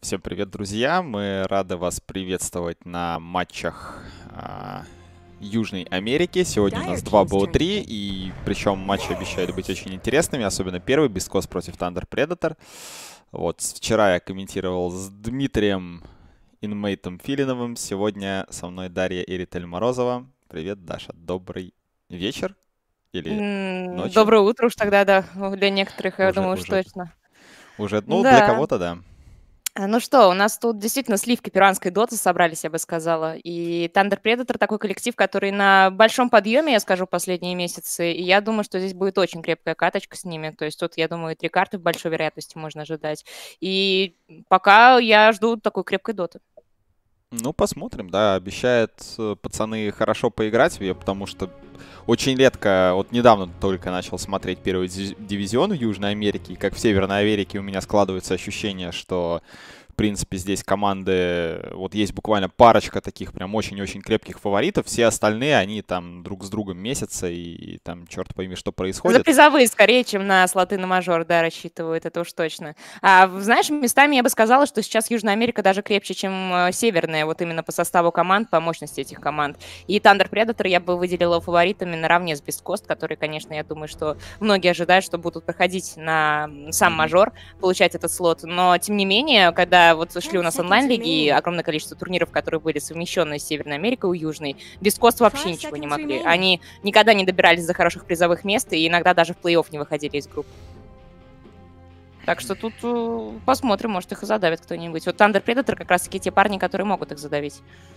Всем привет, друзья! Мы рады вас приветствовать на матчах Южной Америки. Сегодня у нас два БО3, и причем матчи обещают быть очень интересными, особенно первый, BSCOS против Thunder Predator. Вот, вчера я комментировал с Дмитрием Инмейтом Филиновым, сегодня со мной Дарья Иритель Морозова. Привет, Даша, добрый вечер или ночь? Доброе утро уж тогда, да, для некоторых, я думаю, уж точно. Уже, ну, Да. для кого-то, да. Ну что, у нас тут действительно сливки перуанской доты собрались, я бы сказала. И Thunder Predator такой коллектив, который на большом подъеме, я скажу, последние месяцы. И я думаю, что здесь будет очень крепкая каточка с ними. То есть тут, я думаю, 3 карты в большой вероятности можно ожидать. И пока я жду такой крепкой доты. Ну, посмотрим, да, обещают пацаны хорошо поиграть в нее, потому что очень редко, вот недавно только начал смотреть первый дивизион в Южной Америке, и как в Северной Америке у меня складывается ощущение, что, в принципе, здесь команды, вот есть буквально парочка таких прям очень-очень крепких фаворитов, все остальные, они там друг с другом месяца, и там черт пойми, что происходит. За призовые скорее, чем на слоты на мажор, да, рассчитывают, это уж точно. Знаешь, местами я бы сказала, что сейчас Южная Америка даже крепче, чем Северная, вот именно по составу команд, по мощности этих команд. И Thunder Predator я бы выделила фаворитами наравне с BSCOS, которые, конечно, я думаю, что многие ожидают, что будут проходить на сам мажор, получать этот слот. Но, тем не менее, когда вот шли у нас онлайн-лиги, огромное количество турниров, которые были совмещены с Северной Америкой у Южной, BSCOS вообще ничего не могли. Они никогда не добирались до хороших призовых мест и иногда даже в плей-офф не выходили из групп. Так что тут посмотрим, может, их и задавит кто-нибудь. Вот Thunder Predator как раз-таки те парни, которые могут их задавить.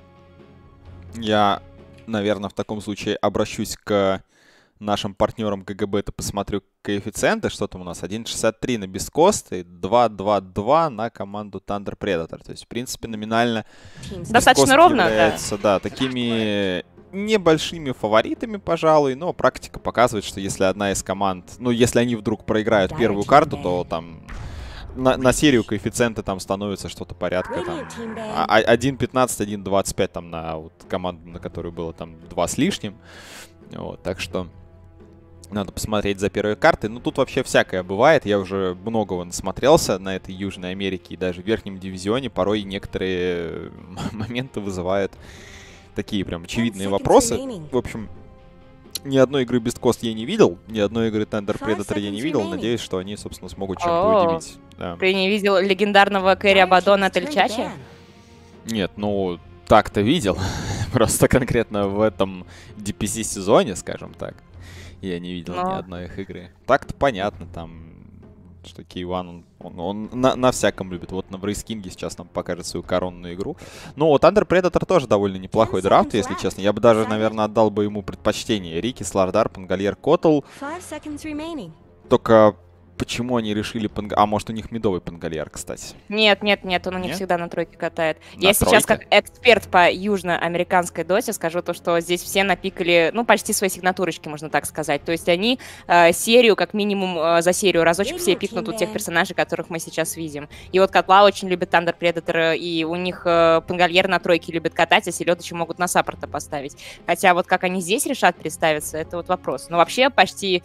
Я, наверное, в таком случае обращусь к нашим партнерам ГГБ, это посмотрю коэффициенты, что там у нас, 1.63 на BSCOS и 2.22 на команду Thunder Predator. То есть, в принципе, номинально достаточно ровно, является, да, такими небольшими фаворитами, пожалуй, но практика показывает, что если одна из команд, ну, если они вдруг проиграют первую карту, то там на серию коэффициенты там становятся что-то порядка там 1.15, 1.25 там на вот команду, на которую было там 2 с лишним. Вот, так что надо посмотреть за первые карты. Ну, тут вообще всякое бывает. Я уже многого насмотрелся на этой Южной Америке и даже в верхнем дивизионе. Порой некоторые моменты вызывают такие прям очевидные вопросы. В общем, ни одной игры BSCOS я не видел, ни одной игры Thunder Predator я не видел. Надеюсь, что они, собственно, смогут чем-то удивить. Да. Ты не видел легендарного Кэрри Абадона Тельчачи? Нет, ну, так-то видел. Просто конкретно в этом DPC-сезоне, скажем так, я не видел ни одной их игры. Так-то понятно, там, что K1, он на всяком любит. Вот на Брейскинге сейчас нам покажет свою коронную игру. Но вот Thunder Predator тоже довольно неплохой драфт, если честно. Я бы даже, наверное, отдал бы ему предпочтение. Рики, Слардар, Пангальер, Котл. Только почему они решили... А может, у них медовый Пангальер, кстати? Нет, он у них всегда на тройке катает. Я сейчас как эксперт по южноамериканской доте скажу то, что здесь все напикали, ну, почти свои сигнатурочки, можно так сказать. То есть они серию, как минимум за серию разочек все пикнут у тех персонажей, которых мы сейчас видим. И вот Котла очень любит Thunder Predator, и у них Пангальер на тройке любит катать, а Селедычи могут на саппорта поставить. Хотя вот как они здесь решат представиться, это вот вопрос. Но вообще почти...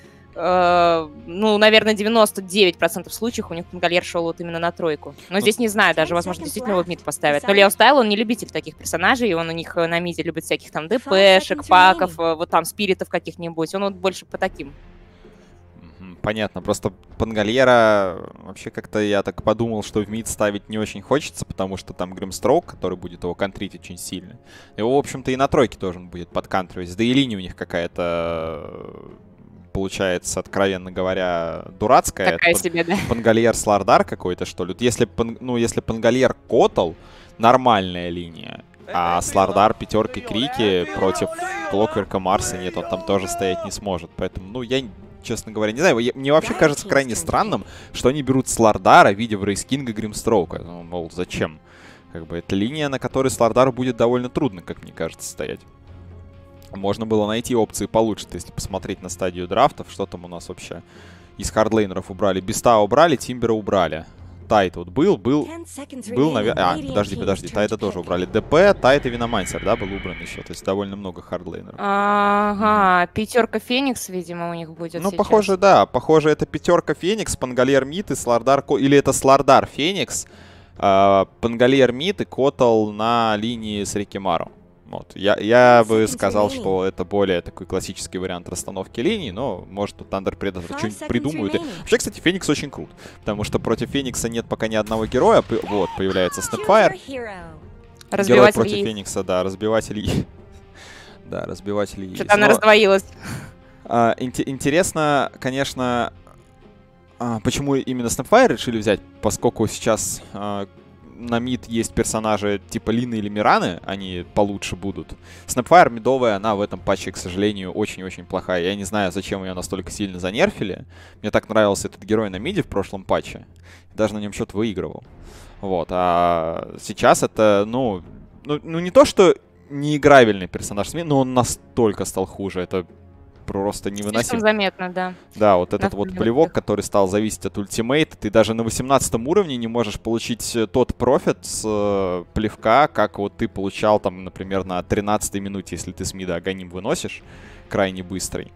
ну, наверное, 99% случаев у них Пангальер шел вот именно на тройку. Но здесь не знаю, даже, возможно, действительно его в мид поставят. Но Лео Стайл, он не любитель таких персонажей, он у них на миде любит всяких там ДПшек, паков, вот там спиритов каких-нибудь. Он вот больше по таким. Понятно, просто Пангальера вообще как-то я так подумал, что в мид ставить не очень хочется, потому что там Гримстроук, который будет его контрить очень сильно. Его, в общем-то, и на тройке тоже он будет подкантривать. Да и линия у них какая-то... получается, откровенно говоря, дурацкая. Такая себе, да. Пангальер Слардар какой-то, что ли. Если Пангальер Котл, нормальная линия. А Слардар пятеркой Крики против Клокверка Марса нет, он там тоже стоять не сможет. Поэтому, ну, я, честно говоря, не знаю. Мне вообще кажется крайне странным, что они берут Слардара, видя в Рейскинга Гримстроука. Ну, мол, зачем? Как бы это линия, на которой Слардару будет довольно трудно, как мне кажется, стоять. Можно было найти опции получше, если посмотреть на стадию драфтов. Что там у нас вообще из хардлейнеров убрали? Биста убрали, Тимбера убрали. Тайт вот был, наверное... подожди, Тайта тоже убрали. ДП, Тайт и Виномансер, да, был убран еще. То есть довольно много хардлейнеров. Ага, пятерка Феникс, видимо, у них будет. Ну, сейчас. Похоже, да. Похоже, это пятерка Феникс, Пангальер Мид и Слардар... Или это Слардар Феникс, Пангolier мид и Котл на линии с Рикимару. Вот. Я бы сказал, что это более такой классический вариант расстановки линий, но, может, тут Thunder Predator что-нибудь придумают. Вообще, кстати, Феникс очень крут, потому что против Феникса нет пока ни одного героя. Вот, появляется Snapfire. Герой против Феникса, да, разбиватель яиц. Да, разбиватель яиц. Что-то она раздвоилась. Интересно, конечно, почему именно Snapfire решили взять, поскольку сейчас... на мид есть персонажи типа Лины или Мираны, они получше будут. Snapfire мидовая, она в этом патче, к сожалению, очень-очень плохая. Я не знаю, зачем ее настолько сильно занерфили. Мне так нравился этот герой на миде в прошлом патче. Даже на нем счет выигрывал. Вот, а сейчас это, ну не то, что неиграбельный персонаж, но он настолько стал хуже. Это просто невыносимо. Слишком заметно, да. Да, вот этот вот плевок, который стал зависеть от ультимейта. Ты даже на 18 уровне не можешь получить тот профит с плевка, как вот ты получал там, например, на 13-й минуте, если ты с мида Аганим выносишь, крайне быстрый.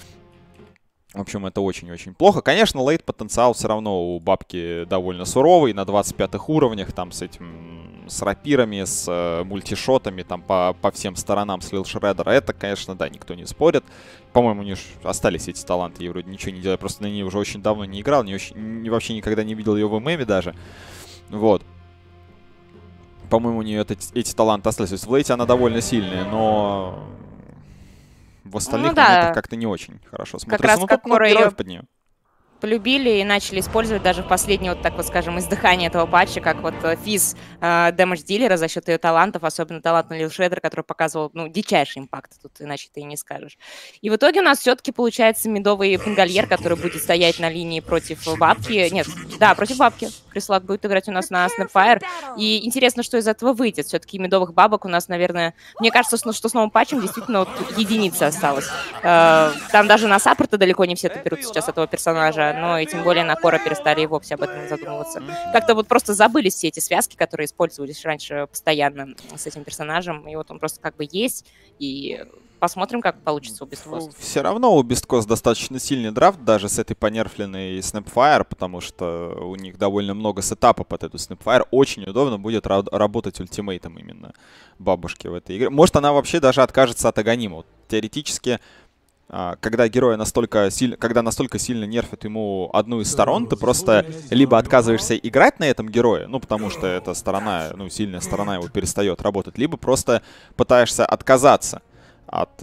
В общем, это очень-очень плохо. Конечно, лейт-потенциал все равно у бабки довольно суровый. На 25-х уровнях, там, с рапирами, с мультишотами, там, по всем сторонам слил Шреддера. Это, конечно, да, никто не спорит. По-моему, у них остались эти таланты. Я вроде ничего не делаю, просто на ней уже очень давно не играл. Вообще никогда не видел ее в ММе даже. Вот. По-моему, у нее эти таланты остались. То есть в лейте она довольно сильная, но... В остальных моментах как-то не очень хорошо смотрится. Как раз ну, как героев под нее полюбили и начали использовать даже в последнее, вот так вот скажем, издыхание этого патча, как вот физ дэмэдж-дилера за счет ее талантов, особенно талант на Лил Шреддер, который показывал, ну, дичайший импакт, тут иначе ты и не скажешь. И в итоге у нас все-таки получается мидовый Пангольер, который будет стоять на линии против бабки. Нет, да, против бабки. Крислак будет играть у нас на Snapfire. И интересно, что из этого выйдет. Все-таки мидовых бабок у нас, наверное, мне кажется, что с новым патчем действительно вот единица осталась. Там даже на саппорта далеко не все берут сейчас этого персонажа, но и тем более на Кора перестали и вовсе об этом задумываться. Как-то вот просто забылись все эти связки, которые использовались раньше постоянно с этим персонажем, и вот он просто как бы есть, и посмотрим, как получится у Beast Coast. Все равно у Beast Coast достаточно сильный драфт, даже с этой понерфленной Snapfire, потому что у них довольно много сетапа под эту Snapfire. Очень удобно будет работать ультимейтом именно бабушки в этой игре. Может, она вообще даже откажется от Аганима. Вот, теоретически, когда героя настолько сильно нерфят ему одну из сторон, ты просто либо отказываешься играть на этом герое, ну, потому что эта сторона, ну, сильная сторона его перестает работать, либо просто пытаешься отказаться от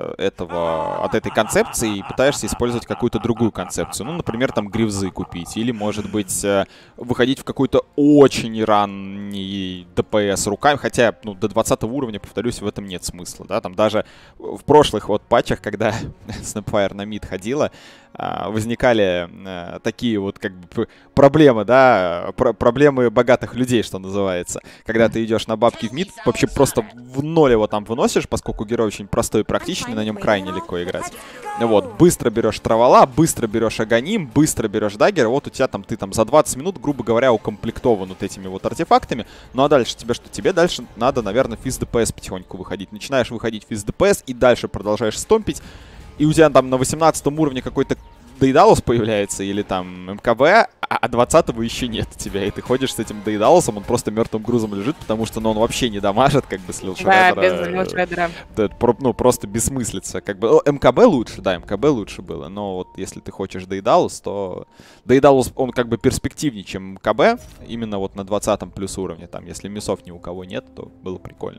этой концепции и пытаешься использовать какую-то другую концепцию. Ну, например, там гривзы купить. Или, может быть, выходить в какой-то очень ранний ДПС руками. Хотя, ну, до 20 уровня, повторюсь, в этом нет смысла. Да? Там даже в прошлых вот патчах, когда Snapfire на мид ходила, возникали такие вот как бы проблемы, да, проблемы богатых людей, что называется. Когда ты идешь на бабки в мид, вообще просто в ноль его там выносишь, поскольку герой очень простой и практичный, на нем крайне легко играть. Вот, быстро берешь Травала, быстро берешь Аганим, быстро берешь Даггер, вот у тебя там, ты там за 20 минут, грубо говоря, укомплектован вот этими вот артефактами. Ну а дальше тебе что? Тебе дальше надо, наверное, физ ДПС потихоньку выходить. Начинаешь выходить физ ДПС и дальше продолжаешь стомпить. И у тебя там на 18 уровне какой-то Дейдалус появляется, или там МКБ, а 20-го еще нет у тебя. И ты ходишь с этим Дейдалусом, он просто мертвым грузом лежит, потому что, ну, он вообще не дамажит, как бы, с Лил Шреддера. Да, без Лил Шреддера. Ну, просто бессмыслица. Как бы, МКБ лучше, да, МКБ лучше было. Но вот если ты хочешь Дейдалус, то Дейдалус, он как бы перспективнее, чем МКБ, именно вот на 20-м плюс уровне. Там, если миссов ни у кого нет, то было прикольно.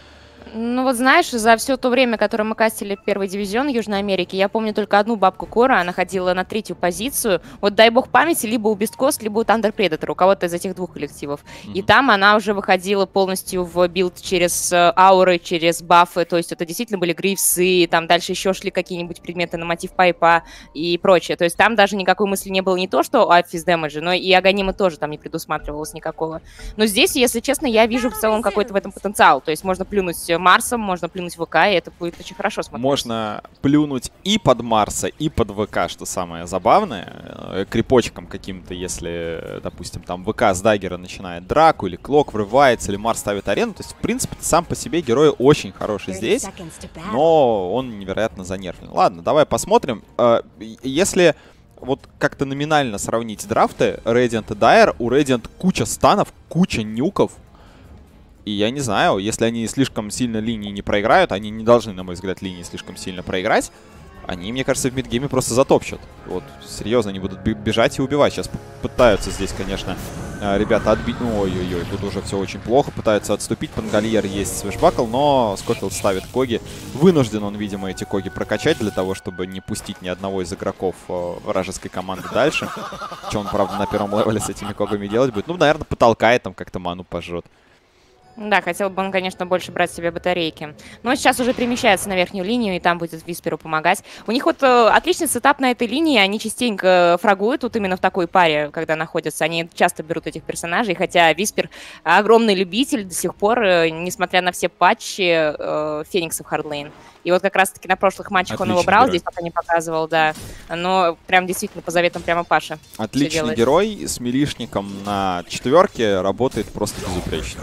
Ну вот знаешь, за все то время, которое мы кастили первый дивизион Южной Америки, я помню только одну бабку Кора, она ходила на 3-ю позицию. Вот дай бог памяти, либо у Beast Coast, либо у Thunder Predator, у кого-то из этих двух коллективов. И там она уже выходила полностью в билд через ауры, через бафы, то есть это действительно были грифсы, там дальше еще шли какие-нибудь предметы на мотив пайпа и прочее. То есть там даже никакой мысли не было не то, что о физ дэмэджа, но и Аганима тоже там не предусматривалось никакого. Но здесь, если честно, я вижу в целом какой-то в этом потенциал. То есть можно плюнуть Марсом, можно плюнуть ВК, и это будет очень хорошо смотреться. Можно плюнуть и под Марса, и под ВК, что самое забавное. Крипочком каким-то, если, допустим, там ВК с Даггера начинает драку, или Клок врывается, или Марс ставит арену. То есть, в принципе, сам по себе герой очень хороший здесь, но он невероятно занервлен. Ладно, давай посмотрим. Если вот как-то номинально сравнить драфты Radiant и Dire, у Radiant куча станов, куча нюков. И я не знаю, если они слишком сильно линии не проиграют, они не должны, на мой взгляд, линии слишком сильно проиграть. Они, мне кажется, в мидгейме просто затопчут. Вот, серьезно, они будут бежать и убивать. Сейчас пытаются здесь, конечно, ребята отбить. Ну, ой-ой-ой, тут уже все очень плохо. Пытаются отступить. Пангольер есть свишбакл, но Скофилд ставит коги. Вынужден он, видимо, эти коги прокачать для того, чтобы не пустить ни одного из игроков вражеской команды дальше. Что он, правда, на первом левеле с этими когами делать будет? Ну, наверное, потолкает, там как-то ману пожжет. Да, хотел бы он, конечно, больше брать себе батарейки. Но сейчас уже перемещается на верхнюю линию, и там будет Висперу помогать. У них вот отличный сетап на этой линии. Они частенько фрагуют тут именно в такой паре, когда находятся. Они часто берут этих персонажей, хотя Виспер огромный любитель до сих пор, несмотря на все патчи Феникса в хардлейн. И вот как раз-таки на прошлых матчах он его брал, герой. Здесь пока не показывал, да. Но прям действительно по заветам прямо Паша. Отличный герой с милишником на 4 работает просто безупречно.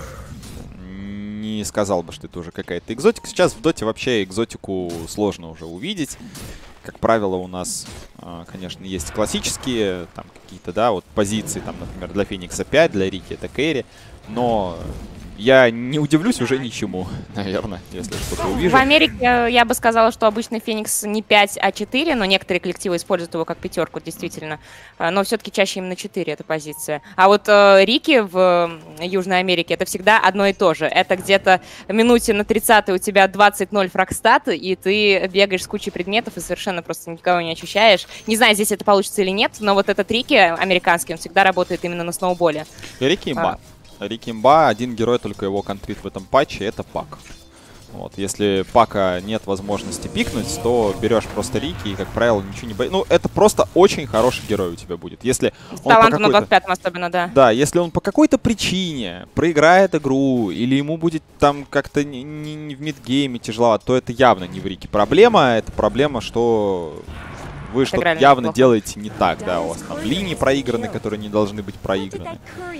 Не сказал бы, что это уже какая-то экзотика. Сейчас в доте вообще экзотику сложно уже увидеть. Как правило, у нас, конечно, есть классические там какие-то, да, вот позиции, там, например, для Феникса 5, для Рики это Кэрри. Но я не удивлюсь уже ничему, наверное, если что-то увижу. В Америке я бы сказала, что обычно Феникс не 5, а 4, но некоторые коллективы используют его как 5, действительно. Но все-таки чаще именно 4 эта позиция. А вот Рики в Южной Америке это всегда одно и то же. Это где-то минуте на 30-й у тебя 20-0 фрагстат, и ты бегаешь с кучей предметов и совершенно просто никого не ощущаешь. Не знаю, здесь это получится или нет, но вот этот Рики американский, он всегда работает именно на сноуболе. Рики имба. Рики имба, один герой, только его контрит в этом патче, это Пак. Вот, если Пака нет возможности пикнуть, то берешь просто Рики и, как правило, ничего не боишься. Ну, это просто очень хороший герой у тебя будет. Если талантом на 25-м особенно, да. Да, если он по какой-то причине проиграет игру, или ему будет там как-то не в мидгейме тяжеловато, то это явно не в Рике проблема. Это проблема, что вы что-то явно делаете не так, да, у вас там линии проиграны, которые не должны быть проиграны.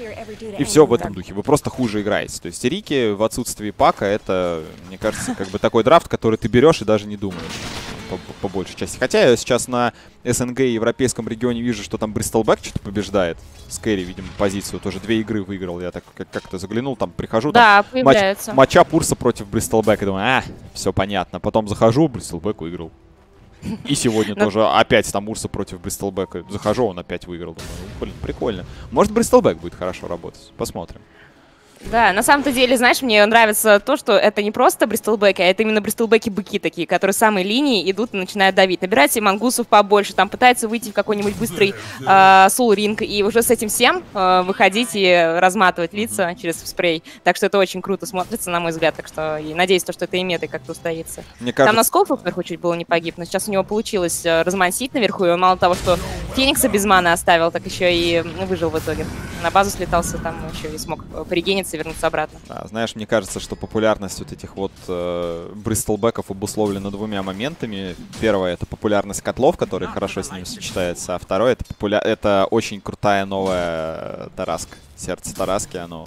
И все в этом духе. Вы просто хуже играете. То есть Рики в отсутствии Пака, это, мне кажется, как бы такой драфт, который ты берешь и даже не думаешь по большей части. Хотя я сейчас на СНГ и европейском регионе вижу, что там Бристолбэк что-то побеждает. С Кэрри, видимо, позицию. Тоже 2 игры выиграл. Я так как-то заглянул, там прихожу. Да, там матчап Урса против Бристолбэка. Думаю, все понятно. Потом захожу, Бристолбэк выиграл. И сегодня тоже опять там Урса против Бристолбэка. Захожу, он опять выиграл. Думаю, блин, прикольно. Может, Бристолбэк будет хорошо работать. Посмотрим. Да, на самом-то деле, знаешь, мне нравится то, что это не просто бристолбеки, а это именно бристолбеки-быки такие, которые с самой линии идут и начинают давить. Набирать себе мангусов побольше, там пытаются выйти в какой-нибудь быстрый сул-ринг и уже с этим всем выходить и разматывать лица через спрей. Так что это очень круто смотрится, на мой взгляд. Так что и надеюсь, что этой метой как-то устоится. Мне кажется... Там на Скофу вверху чуть было не погиб, но сейчас у него получилось размансить наверху, и он мало того, что Феникса без маны оставил, так еще и выжил в итоге. На базу слетался, там еще и смог порегениться и вернуться обратно. Да, знаешь, мне кажется, что популярность вот этих вот бристолбеков обусловлена 2 моментами. Первое — это популярность котлов, которые хорошо с ними сочетается, а второе — это очень крутая новая Тараска. Сердце Тараски, оно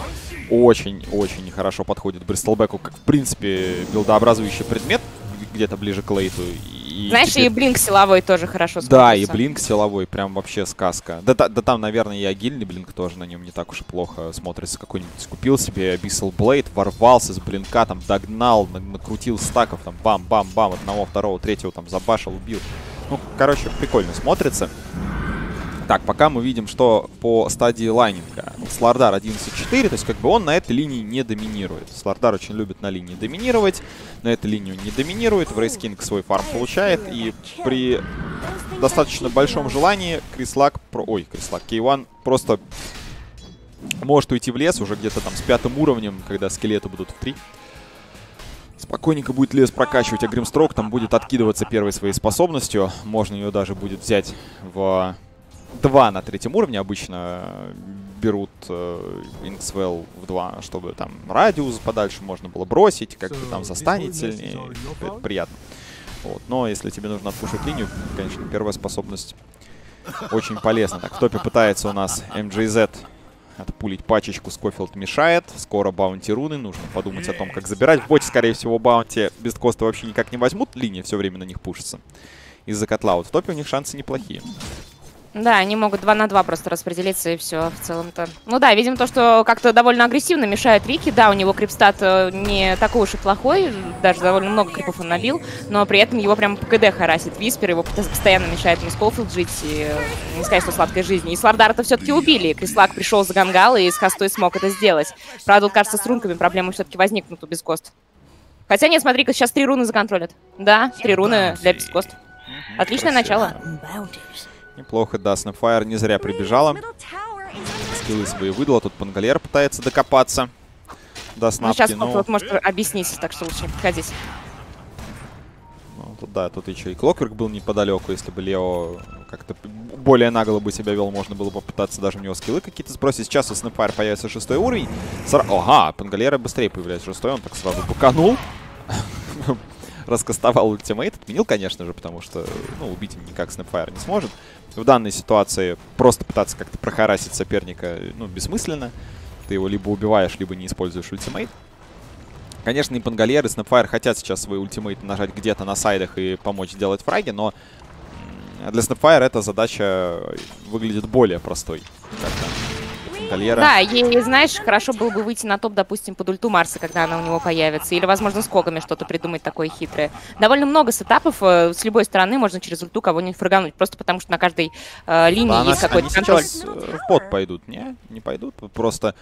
очень-очень хорошо подходит бристолбеку, как, в принципе, билдообразующий предмет, где-то ближе к лейту. Знаешь, теперь... и блинк силовой тоже хорошо смотрится. Да, и блинк силовой, прям вообще сказка. Да там, наверное, и агильный блинк тоже на нем не так уж и плохо смотрится. Какой-нибудь купил себе Abyssal Blade, ворвался с блинка, там догнал, накрутил стаков, там бам-бам-бам, одного, второго, третьего там забашил, убил. Ну, короче, прикольно смотрится. Так, пока мы видим, что по стадии лайнинга Слардар 11-4, то есть как бы он на этой линии не доминирует. Слардар очень любит на линии доминировать, на этой линии он не доминирует, Врейс Кинг свой фарм получает, и при достаточно большом желании K1 просто может уйти в лес уже где-то там с 5-м уровнем, когда скелеты будут в 3. Спокойненько будет лес прокачивать, а Гримстрок там будет откидываться первой своей способностью. Можно ее даже будет взять в 2 на 3-м уровне. Обычно берут Инксвелл в 2, чтобы там радиус подальше можно было бросить, как бы там застанет сильнее. Это приятно. Вот. Но если тебе нужно отпушить линию, конечно, первая способность очень полезна. Так, в топе пытается у нас MJZ отпулить пачечку, Скофилд мешает. Скоро баунти руны, нужно подумать о том, как забирать. В боте, скорее всего, баунти без коста вообще никак не возьмут, линия все время на них пушится. из-за котла. Вот в топе у них шансы неплохие. Да, они могут 2 на 2 просто распределиться, и все в целом-то. Ну да, видим то, что как-то довольно агрессивно мешает Рики. Да, у него крипстат не такой уж и плохой, даже довольно много крипов он набил, но при этом его прям по КД харасит Виспер, его постоянно мешает Мисс Коулфилд жить, и не сказать, что сладкой жизни. И Слардара-то все-таки убили, Крислак пришел за Гангал и с хостой смог это сделать. Правда, вот, кажется, с рунками проблемы все-таки возникнут у Бескост. Хотя нет, смотри-ка, сейчас 3 руны законтролят. Да, 3 руны для Бескост. Отличное начало. Неплохо, да, Snapfire не зря прибежала. Скиллы свои выдала, тут Пангалер пытается докопаться до Снапки. Ну, сейчас вот может объяснить, так что лучше подходить. Ну, тут, да, тут еще и Клокверк был неподалеку. Если бы Лео как-то более нагло бы себя вел, можно было бы попытаться даже у него скиллы какие-то сбросить. Сейчас у Snapfire появится 6-й уровень. Ага, Пангалера быстрее появляется 6-й, он так сразу буканул. Раскастовал ультимейт, отменил, конечно же, потому что, ну, убить им никак Snapfire не сможет. В данной ситуации просто пытаться как-то прохарасить соперника, ну, бессмысленно. Ты его либо убиваешь, либо не используешь ультимейт. Конечно, и Пангалер, и Snapfire хотят сейчас свой ультимейт нажать где-то на сайдах и помочь сделать фраги, но для Snapfire эта задача выглядит более простой. Да, ей, знаешь, хорошо было бы выйти на топ, допустим, под ульту Марса, когда она у него появится. Или, возможно, с когами что-то придумать такое хитрое. Довольно много сетапов. С любой стороны можно через ульту кого-нибудь фрагануть. Просто потому что на каждой линии есть какой-то контроль. Сейчас в бот пойдут. Не пойдут. Просто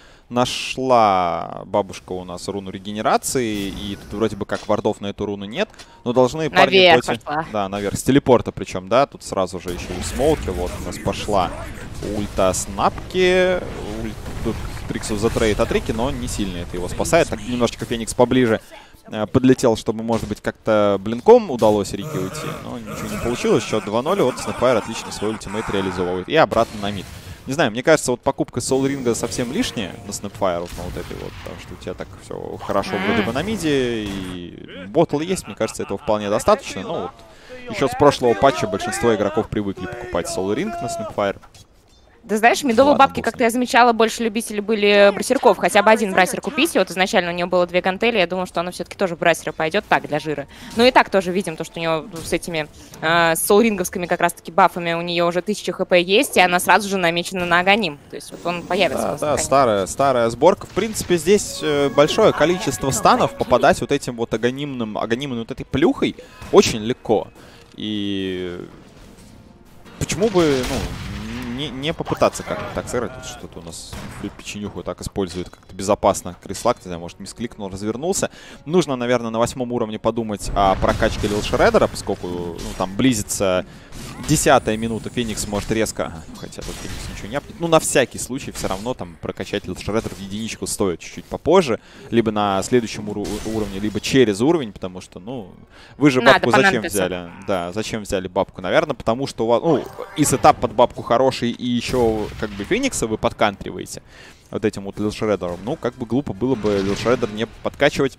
нашла бабушка у нас руну регенерации. И тут вроде бы как вардов на эту руну нет. Но должны парни против... Да, наверх. С телепорта причем, да. Тут сразу же еще и смолки. Вот у нас пошла ульта Снапки. Тут Триксу затрейд от Рики, но не сильно это его спасает. Так немножечко Феникс поближе подлетел, чтобы, может быть, как-то блинком удалось Рике уйти. Но ничего не получилось. Счет 2-0. Вот Snapfire отлично свой ультимейт реализовывает. И обратно на мид. Не знаю, мне кажется, вот покупка Soul Ring совсем лишняя на Snapfire, вот на вот этой вот. Потому что у тебя так все хорошо вроде бы на миде. И ботл есть, мне кажется, этого вполне достаточно. Ну вот, еще с прошлого патча большинство игроков привыкли покупать Soul Ring на Snapfire. Да знаешь, медовые бабки, как-то я замечала, больше любители были брасерков. Хотя бы один брасер купить. Вот изначально у него было 2 гантели. Я думала, что оно все-таки тоже в брасера пойдет так, для жира. Ну и так тоже видим, то, что у него с этими соулринговскими как раз-таки бафами у нее уже 1000 хп есть, и она сразу же намечена на Аганим. То есть вот он появится. Да, старая сборка. В принципе, здесь большое количество станов попадать вот этим вот аганимным вот этой плюхой очень легко. И почему бы, ну, не попытаться как-то так сыграть. Тут что-то у нас печенюху так использует как-то безопасно. Крислак, не знаю, может, мискликнул, развернулся. Нужно, наверное, на 8-м уровне подумать о прокачке Лил Шреддера, поскольку, ну, там близится 10-я минута. Феникс может резко... Хотя тут Феникс ничего не апнет. Ну, на всякий случай все равно там прокачать Лил Шреддер в единичку стоит чуть-чуть попозже. Либо на следующем уровне, либо через уровень, потому что, ну, вы же бабку зачем взяли? Да, зачем взяли бабку? Наверное, потому что у вас, ну, и сетап под бабку хороший, и еще как бы Феникса вы подкантриваете вот этим вот Лил Шреддером. Ну, как бы глупо было бы Лил Шреддер не подкачивать,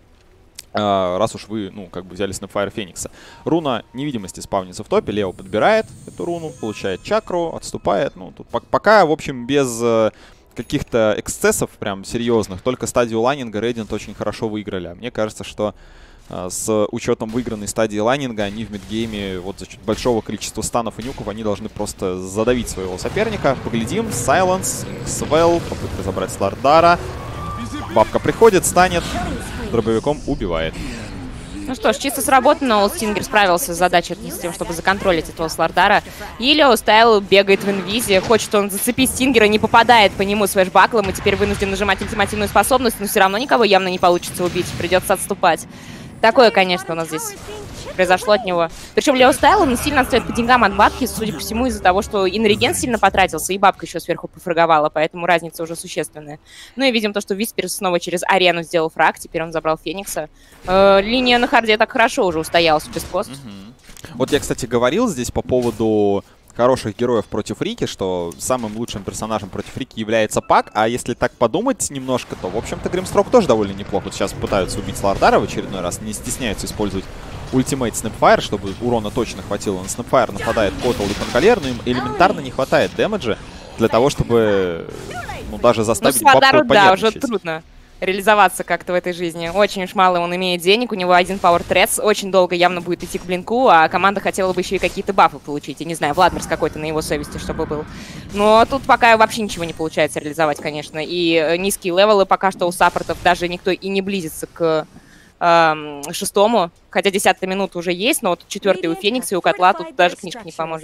раз уж вы, ну, как бы взяли Snapfire Феникса. Руна невидимости спавнится в топе. Лео подбирает эту руну, получает чакру, отступает. Ну, тут пока, в общем, без каких-то эксцессов прям серьезных. Только стадию лайнинга Radiant очень хорошо выиграли. А мне кажется, что с учетом выигранной стадии лайнинга они в мидгейме вот за счет большого количества станов и нюков они должны просто задавить своего соперника. Поглядим. Сайленс, Свел, попытка забрать Слардара. Бабка приходит, станет, дробовиком убивает. Ну что ж, чисто сработано. Стингер справился с задачей с тем, чтобы законтролить этого Слардара. И Лео Стайл бегает в инвизе. Хочет он зацепить Стингера, не попадает по нему свэшбаклом. И теперь вынужден нажимать ультимативную способность. Но все равно никого явно не получится убить. Придется отступать. Такое, конечно, у нас здесь произошло от него. Причем Лео Стайл, он сильно отстает по деньгам от бабки, судя по всему, из-за того, что и на реген сильно потратился, и бабка еще сверху пофраговала, поэтому разница уже существенная. Ну и видим то, что Виспер снова через арену сделал фраг, теперь он забрал Феникса. Линия на харде так хорошо уже устоялась без кост. Вот я, кстати, говорил здесь по поводу хороших героев против Рики, что самым лучшим персонажем против Рики является Пак, а если так подумать немножко, то, в общем-то, Гримстрок тоже довольно неплохо. Вот сейчас пытаются убить Слардара в очередной раз, не стесняются использовать ультимейт Snapfire, чтобы урона точно хватило. На Snapfire нападает Котл и Пангалер, но им элементарно не хватает дэмэджа для того, чтобы, ну, даже заставить бабку понервничать. Да, уже трудно. реализоваться как-то в этой жизни. Очень уж мало он имеет денег, у него один Power Threads, очень долго явно будет идти к блинку, а команда хотела бы еще и какие-то бафы получить. Я не знаю, Владмирс какой-то на его совести, чтобы был. Но тут пока вообще ничего не получается реализовать, конечно. И низкие левелы пока что у саппортов даже никто и не близится к шестому. Хотя 10-я минута уже есть, но вот 4-й у Феникса и у Котла тут даже книжка не поможет.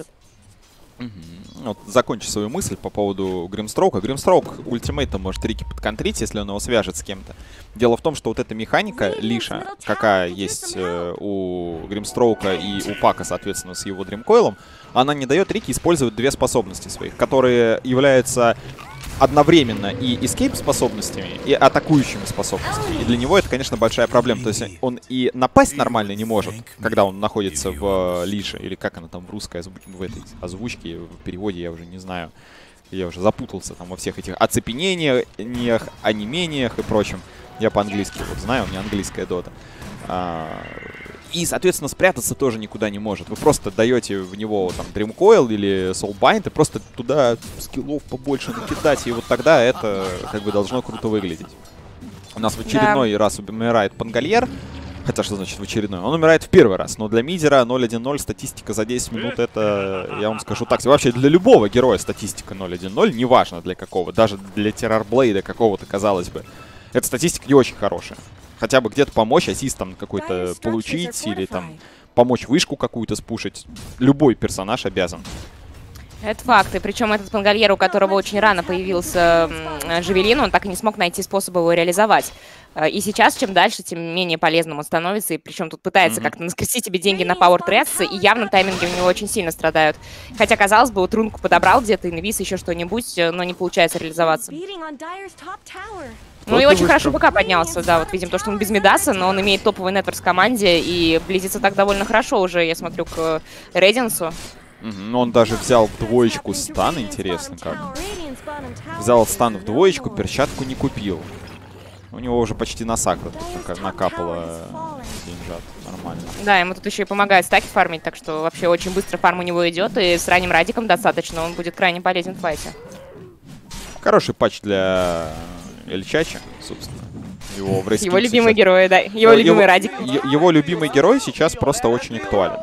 Вот, закончу свою мысль по поводу Гримстроука. Гримстроук ультимейтом может Рики подконтрить, если он его свяжет с кем-то. Дело в том, что вот эта механика Лиша, какая есть у Гримстроука и у Пака, соответственно, с его Дримкоилом, она не дает Рики использовать две способности своих, которые являются одновременно и эскейп-способностями, и атакующими способностями. И для него это, конечно, большая проблема. То есть он и напасть нормально не может, когда он находится в Лише, или как она там в русской в этой озвучке, в переводе, я уже не знаю. Я уже запутался там во всех этих оцепенениях, онемениях и прочем. Я по-английски вот знаю, у меня английская дота. И, соответственно, спрятаться тоже никуда не может. Вы просто даете в него там Dreamcoil или Soulbind и просто туда скиллов побольше накидать, и вот тогда это как бы должно круто выглядеть. У нас в очередной раз умирает Пангальер. Хотя что значит в очередной? Он умирает в первый раз, но для мидера 0-1-0 статистика за 10 минут это, я вам скажу так, вообще для любого героя статистика 0-1-0, неважно для какого, даже для Террорблейда какого-то, казалось бы. Эта статистика не очень хорошая. Хотя бы где-то помочь, ассист там какой-то получить или там помочь вышку какую-то спушить. Любой персонаж обязан. Это факт. И причем этот Пангальер, у которого очень рано появился Джавелин, он так и не смог найти способ его реализовать. И сейчас, чем дальше, тем менее полезным он становится. И причем тут пытается как-то наскрести себе деньги на Power Threads, и явно тайминги у него очень сильно страдают. Хотя, казалось бы, вот рунку подобрал где-то, инвиз, еще что-нибудь, но не получается реализоваться. Ну и очень хорошо БК поднялся, да, вот видим то, что он без Мидаса, но он имеет топовый нетворк в команде и близится так довольно хорошо уже, я смотрю, к Рейденсу. Ну, он даже взял в двоечку стан, интересно как. Взял стан в двоечку, перчатку не купил. У него уже почти на сакру накапало деньжат, нормально. Да, ему тут еще и помогает стаки фармить, так что вообще очень быстро фарм у него идет, и с ранним радиком достаточно, он будет крайне полезен в файте. Хороший патч для Эльчача, собственно. Его любимый герой, да, его любимый Радик. Его любимый герой сейчас просто очень актуален.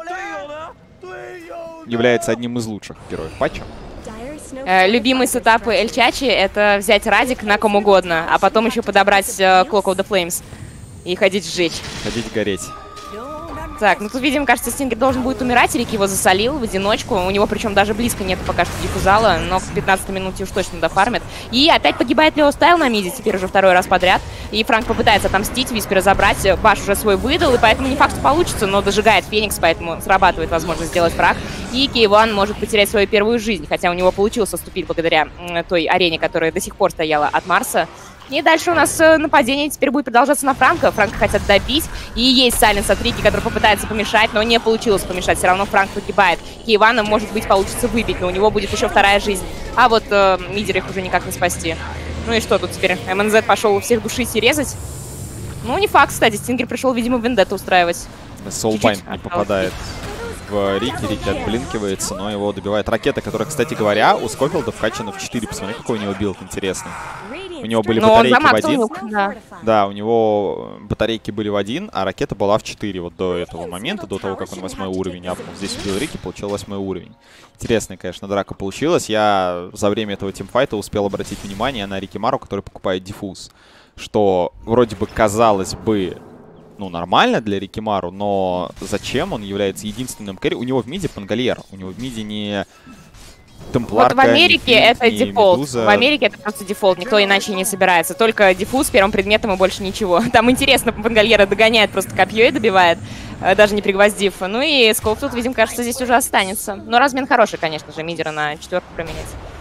Является одним из лучших героев патча. Любимый сетап Эльчачи — это взять Радик на ком угодно, а потом еще подобрать Cloak of the Flames и ходить сжечь. Ходить гореть. Так, ну тут, видимо, кажется, Стингер должен будет умирать. Рик его засолил в одиночку. У него причем даже близко нет пока что диффузала, но к 15 минуте уж точно дофармит. И опять погибает Лео Стайл на миде, теперь уже второй раз подряд. И Франк попытается отомстить, Виспера забрать. Баш уже свой выдал, и поэтому не факт, что получится, но дожигает Феникс, поэтому срабатывает возможность сделать фраг. И Кейван может потерять свою первую жизнь, хотя у него получилось отступить благодаря той арене, которая до сих пор стояла от Марса. И дальше у нас нападение теперь будет продолжаться на Франка. Франка хотят добить. И есть сайленс от Рики, который попытается помешать, но не получилось помешать. Все равно Франк погибает. Кейвана, может быть, получится выбить, но у него будет еще вторая жизнь. А вот мидер их уже никак не спасти. Ну и что тут теперь? МНЗ пошел всех душить и резать? Ну, не факт, кстати. Стингер пришел, видимо, вендетту устраивать. Soulbind не попадает в Рики. Рики отблинкивается, но его добивает ракета, которая, кстати говоря, у Скофилда вкачана в 4. Посмотри, какой у него билд интересный. У него были батарейки в 1. Да, у него батарейки были в 1, а ракета была в 4 вот до этого момента, до того, как он 8 уровень апнул. Здесь убил Рики, получил 8 уровень. Интересная, конечно, драка получилась. Я за время этого тимфайта успел обратить внимание на Рикимару, который покупает диффуз. Что вроде бы казалось бы, ну, нормально для Рикимару, но зачем? Он является единственным кэрри. У него в миде Пангальер, у него в миде не... Темпларка, вот в Америке это дефолт. Медуза. В Америке это просто дефолт, никто иначе не собирается. Только диффуз с первым предметом и больше ничего. Там интересно, Пангальера догоняет просто копье и добивает, даже не пригвоздив. Ну и Скоп тут, видимо, кажется, здесь уже останется. Но размен хороший, конечно же, мидера на 4 променять.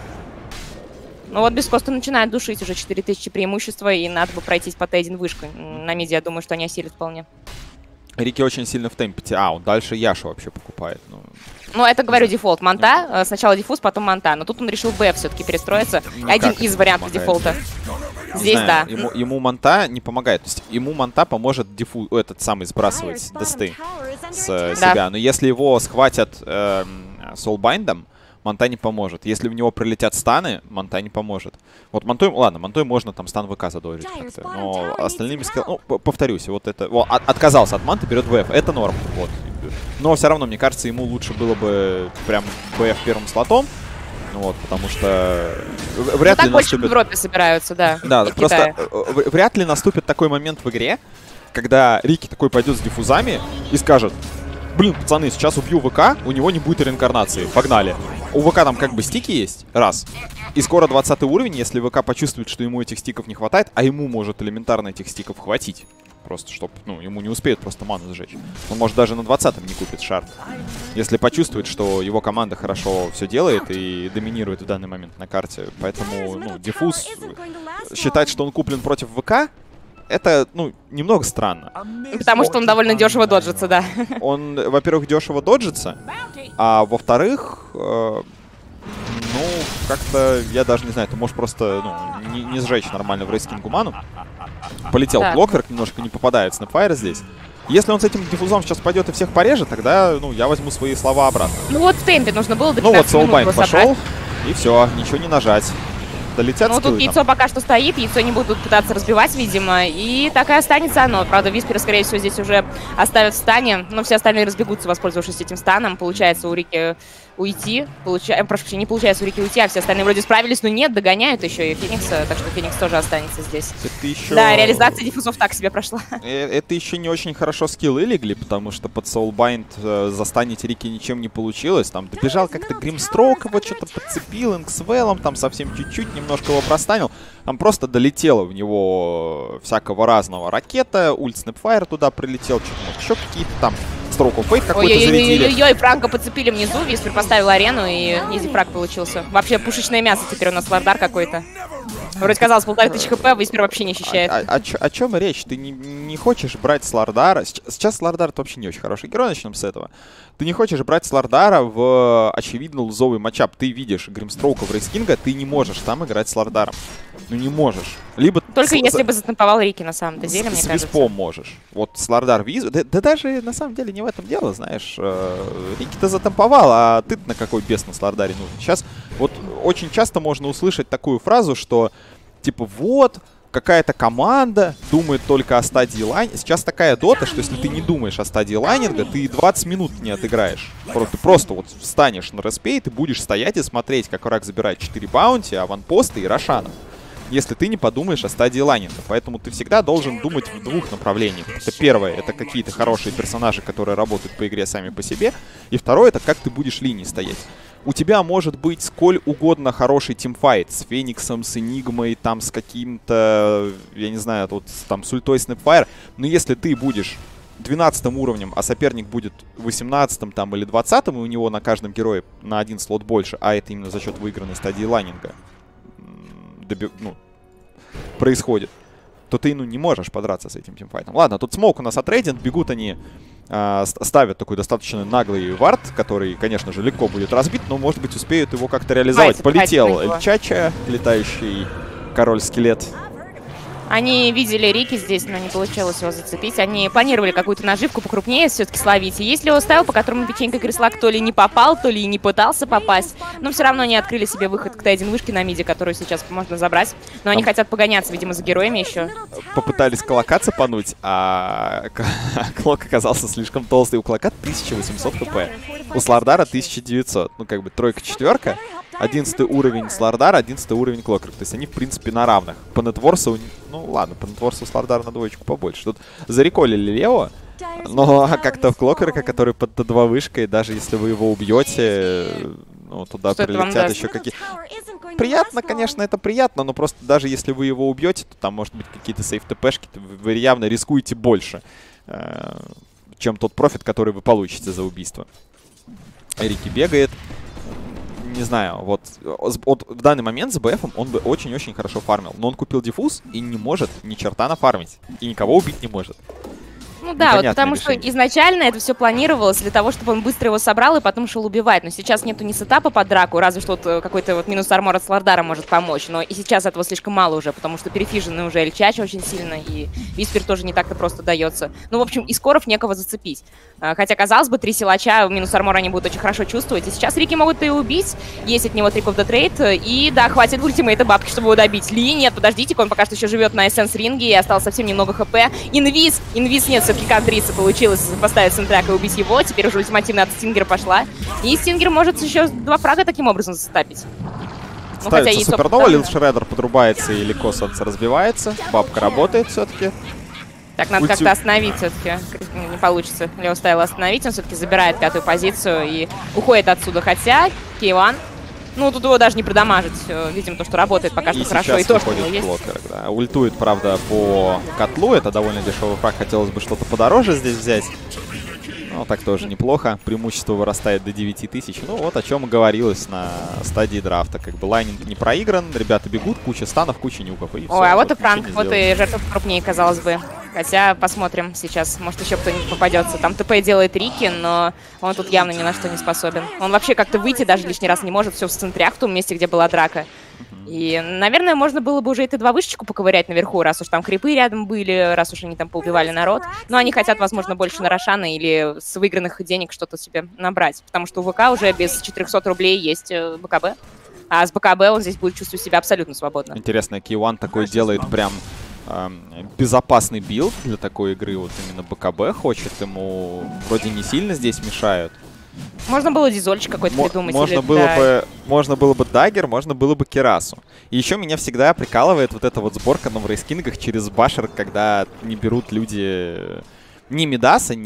Ну вот без коста начинает душить, уже 4000 преимущества, и надо бы пройтись по Т1 вышкой. На миде, я думаю, что они осилят вполне. Рики очень сильно в темпе. А, он дальше Яшу вообще покупает. Ну, это, говорю, дефолт. Манта. Сначала диффуз, потом манта. Но тут он решил Б все-таки перестроиться. Ну, один из вариантов дефолта. Здесь, да. Ему манта не помогает. То есть ему манта поможет этот самый сбрасывать десты с себя. Но если его схватят Soulbind'ом, Мантай не поможет. Если в него прилетят станы, Мантай не поможет. Вот Мантой, ладно, Мантой можно там стан ВК задолжить как-то. Но остальными скиллами, ну, повторюсь, вот это... Вот, отказался от манты, берет БФ. Это норм, вот. Но все равно, мне кажется, ему лучше было бы прям БФ первым слотом. Вот, потому что вряд ли больше наступит... в Европе собираются, да. Да, просто вряд ли наступит такой момент в игре, когда Рики такой пойдет с диффузами и скажет: блин, пацаны, сейчас убью ВК, у него не будет реинкарнации, погнали. У ВК там как бы стики есть, раз. И скоро 20 уровень, если ВК почувствует, что ему этих стиков не хватает, а ему может элементарно этих стиков хватить. Просто, чтобы, ну, ему не успеют просто ману сжечь. Он может даже на 20-м не купит шард. Если почувствует, что его команда хорошо все делает и доминирует в данный момент на карте. Поэтому, ну, диффуз, считать, что он куплен против ВК, это, ну, немного странно. Потому что он довольно дешево доджится, да. Он, во-первых, дешево доджится, а во-вторых, ну, как-то, я даже не знаю, ты можешь просто, ну, не сжечь нормально в рейскингу ману. Полетел Клокверк, немножко не попадает Снэпфайр здесь. Если он с этим диффузом сейчас пойдет и всех порежет, тогда, ну, я возьму свои слова обратно. Ну вот в темпе нужно было до 15 минут. Ну вот Soulbind пошел, собрать. и все, ничего не нажать. Долетят ну, тут яйцо пока что стоит, яйцо не будут пытаться разбивать, видимо, и так и останется оно. Правда, Виспера, скорее всего, здесь уже оставят в стане, но все остальные разбегутся, воспользовавшись этим станом. Получается у Рики уйти, прошу прощения, не получается у Рики уйти, а все остальные вроде справились, но нет, догоняют еще и Феникса, так что Феникс тоже останется здесь. Это еще... Да, реализация диффузов так себе прошла. Это еще не очень хорошо скиллы легли, потому что под Soulbind застанить Рики ничем не получилось. Там добежал как-то Гримстроук, его что-то подцепил, Инксвеллом, там совсем чуть-чуть, немножко его простанил. Там просто долетело в него всякого разного. Ракета, ульт Снэпфайр туда прилетел, что-то еще какие-то там Stroke of Fate какой-то зарядили. Ой-ой-ой, Франка подцепили внизу, Виспер поставил арену, и изи фраг получился. Вообще пушечное мясо теперь у нас Слардар какой-то. Вроде казалось, 1500 хп, Виспер вообще не ощущает. О чем речь? Ты не хочешь брать Слардара? Сейчас Слардар это вообще не очень хороший герой, начнем с этого. Ты не хочешь брать Слардара в очевидно лузовый матчап. Ты видишь Гримстроука в рейскинга, ты не можешь там играть с Лардаром. Ну не можешь. Либо только если бы затемповал Рики на самом-то деле, мне кажется. С Виспом можешь. Вот Слардар Виз... Да даже на самом деле не в этом дело, знаешь. Рики-то затемповал, а ты на какой бес на Слардаре нужен? Сейчас вот очень часто можно услышать такую фразу, что типа вот... какая-то команда думает только о стадии лайнинга. Сейчас такая дота, что если ты не думаешь о стадии лайнинга, ты 20 минут не отыграешь. Ты просто вот встанешь на респе, и ты будешь стоять и смотреть, как враг забирает 4 баунти, аванпосты и рошанов. Если ты не подумаешь о стадии лайнинга. Поэтому ты всегда должен думать в двух направлениях. Это первое, это какие-то хорошие персонажи, которые работают по игре сами по себе. И второе, это как ты будешь линии стоять. У тебя может быть сколь угодно хороший тимфайт с Фениксом, с Энигмой, там с каким-то, я не знаю, вот там с ультой Снэпфайр. Но если ты будешь 12 уровнем, а соперник будет 18 там или 20, и у него на каждом герое на один слот больше, а это именно за счет выигранной стадии лайнинга происходит, то ты, ну, не можешь подраться с этим тимфайтом. Ладно, тут смоук у нас отрейден, бегут они... ставят такой достаточно наглый вард, который, конечно же, легко будет разбит, но, может быть, успеют его как-то реализовать. Полетел Эльчача, летающий король-скелет. Они видели Рики здесь, но не получилось его зацепить. Они планировали какую-то наживку покрупнее все-таки словить. И есть Лео Стайл, по которому печенька Креслак то ли не попал, то ли не пытался попасть. Но все равно они открыли себе выход к Т1 вышке на миде, которую сейчас можно забрать. Но они хотят погоняться, видимо, за героями еще. Попытались Клока цепануть, а Клок оказался слишком толстый. У Клока 1800 хп. У Слардара 1900. Ну, как бы тройка-четверка. 11 уровень Слардара, 11 уровень Клокер. То есть они, в принципе, на равных. По нетворсу, ну ладно, по нетворсу Слардара на двоечку побольше. Тут зареколили Лео, но как-то в Клокерка, который под Т2 вышкой, даже если вы его убьете, ну, туда что прилетят еще какие-то... Приятно, конечно, это приятно, но просто даже если вы его убьете, то там, может быть, какие-то сейф-ТПшки, вы явно рискуете больше, чем тот профит, который вы получите за убийство. Рики бегает. Не знаю, вот в данный момент с БФом он бы очень-очень хорошо фармил. Но он купил диффуз и не может ни черта нафармить. И никого убить не может. Ну да, вот потому что изначально это все планировалось для того, чтобы он быстро его собрал и потом шел убивать. Но сейчас нету ни сетапа под драку, разве что вот какой-то вот минус армор от Слардара может помочь. Но и сейчас этого слишком мало уже, потому что перефижены уже Эльчач очень сильно, и Виспер тоже не так-то просто дается. Ну, в общем, из коров некого зацепить. Хотя, казалось бы, 3 силача минус армор они будут очень хорошо чувствовать. И сейчас Рики могут и убить. Есть от него Trick of the Trade. И да, хватит ультимейта бабки, чтобы его добить. Ли, нет, подождите, он пока что еще живет на эссенс ринге, и осталось совсем немного хп. Инвиз нет, все-таки Кантриса получилось поставить Сентрак и убить его. Теперь уже ультимативно от Стингера пошла. И Стингер может еще 2 фрага таким образом застапить. Ставится супернова, Лил Шреддер подрубается и легко солнце разбивается. Бабка работает все-таки. Так, надо как-то остановить все-таки. Не получится Лео Стайл остановить. Он все-таки забирает 5-ю позицию и уходит отсюда. Хотя K1, ну, тут его даже не продамажить. Видим то, что работает пока что хорошо. И то, что есть. Блокер, да. Ультует, правда, по котлу. Это довольно дешевый фраг. Хотелось бы что-то подороже здесь взять. Ну, так тоже неплохо. Преимущество вырастает до 9000. Ну, вот о чем и говорилось на стадии драфта. Как бы лайнинг не проигран, ребята бегут, куча станов, куча нюков. И ой, а вот и Франк, вот и жертва крупнее, казалось бы. Хотя посмотрим сейчас, может еще кто-нибудь попадется. Там ТП делает Рики, но он тут явно ни на что не способен. Он вообще как-то выйти даже лишний раз не может. Все в центрях, в том месте, где была драка. И, наверное, можно было бы уже и Т2-вышечку поковырять наверху, раз уж там крипы рядом были, раз уж они там поубивали народ. Но они хотят, возможно, больше на Рошана или с выигранных денег что-то себе набрать. Потому что у ВК уже без 400 рублей есть БКБ. А с БКБ он здесь будет чувствовать себя абсолютно свободно. Интересно, K1 такой делает прям безопасный билд для такой игры. Вот именно БКБ хочет, ему вроде не сильно здесь мешают. Можно было дизольчик какой-то придумать. Можно было бы даггер, можно было бы Керасу. И еще меня всегда прикалывает вот эта вот сборка на врейскингах через башер, когда не берут люди ни Мидаса,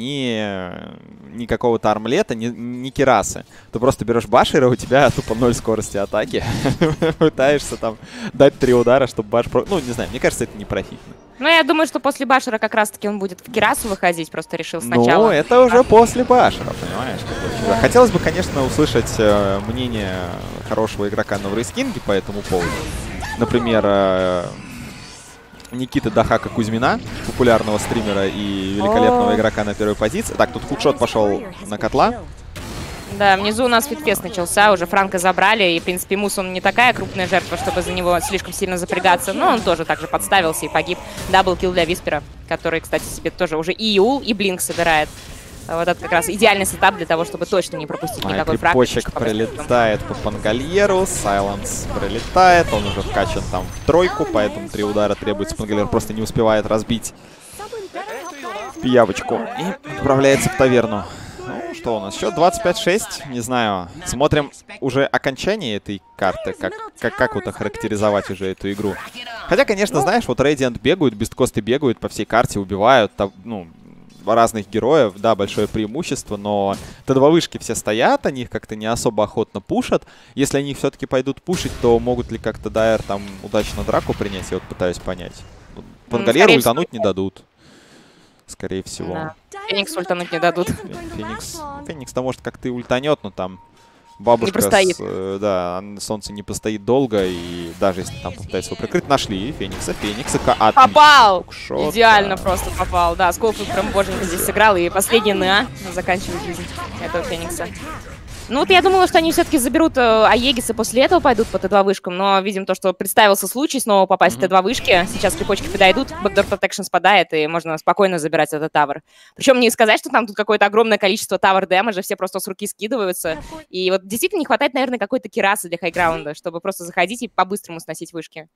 ни какого-то армлета, ни Керасы. Ты просто берешь башера, у тебя тупо 0 скорости атаки. Пытаешься там дать 3 удара, чтобы баш... Ну, не знаю, мне кажется, это не профитно. Ну, я думаю, что после башера как раз-таки он будет в Керасу выходить, просто решил сначала. Ну, это уже после башера, понимаешь? Хотелось бы, конечно, услышать мнение хорошего игрока на врейскинге по этому поводу. Например, Никиты Дахака Кузьмина, популярного стримера и великолепного игрока на первой позиции. Так, тут худшот пошел на котла. Да, внизу у нас фитфест начался, уже Франка забрали, и, в принципе, Мус, он не такая крупная жертва, чтобы за него слишком сильно запрягаться, но он тоже так же подставился и погиб. Даблкилл для Виспера, который, кстати, себе тоже уже и Юл, и Блинк собирает. Вот это как раз идеальный сетап для того, чтобы точно не пропустить никакой фраг. Крипочек прилетает по Пангальеру, Сайленс прилетает, он уже вкачан там в 3, поэтому 3 удара требуется. Пангальер просто не успевает разбить пиявочку и отправляется в таверну. Ну, что у нас? Счет 25-6. Не знаю. Смотрим уже окончание этой карты. Как вот охарактеризовать уже эту игру. Хотя, конечно, знаешь, вот Radiant бегают, бесткосты бегают по всей карте, убивают, ну, разных героев. Да, большое преимущество, но Т2-вышки все стоят, они их как-то не особо охотно пушат. Если они все-таки пойдут пушить, то могут ли как-то Дайер там удачно драку принять? Я вот пытаюсь понять. Пангальеру ультануть не дадут. Скорее всего. Да. Феникс ультануть не дадут. Феникс-то может как-то и ультанет, но там бабушка да, солнце не постоит долго, и даже если там попытается его прикрыть, нашли Феникса. Попал! Идеально просто попал. Да, Сколфилд прям боженька здесь сыграл, и последний НА заканчивает жизнь этого Феникса. Ну вот я думала, что они все-таки заберут Аегиса, после этого пойдут по Т2-вышкам, но видим то, что представился случай снова попасть в Т2-вышки. Сейчас крипочки подойдут, Backdoor Protection спадает, и можно спокойно забирать этот тавер. Причем не сказать, что там тут какое-то огромное количество тавер дэмэджа, все просто с руки скидываются. И вот действительно не хватает, наверное, какой-то керасы для хайграунда, чтобы просто заходить и по-быстрому сносить вышки.